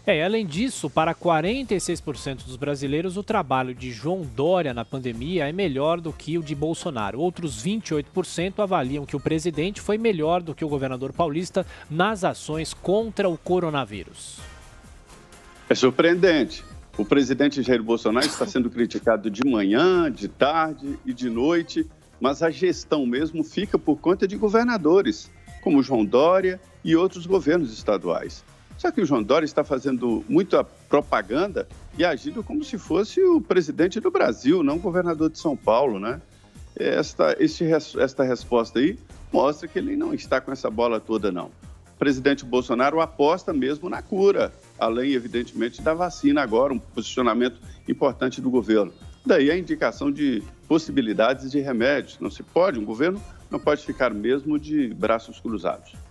Além disso, para 46% dos brasileiros, o trabalho de João Dória na pandemia é melhor do que o de Bolsonaro. Outros 28% avaliam que o presidente foi melhor do que o governador paulista nas ações contra o coronavírus. É surpreendente. O presidente Jair Bolsonaro está sendo criticado de manhã, de tarde e de noite, mas a gestão mesmo fica por conta de governadores, como João Dória e outros governos estaduais. Só que o João Dória está fazendo muita propaganda e agindo como se fosse o presidente do Brasil, não o governador de São Paulo, né? Esta resposta aí mostra que ele não está com essa bola toda, não. O presidente Bolsonaro aposta mesmo na cura, além, evidentemente, da vacina agora, um posicionamento importante do governo. Daí a indicação de possibilidades de remédios. Não se pode, um governo não pode ficar mesmo de braços cruzados.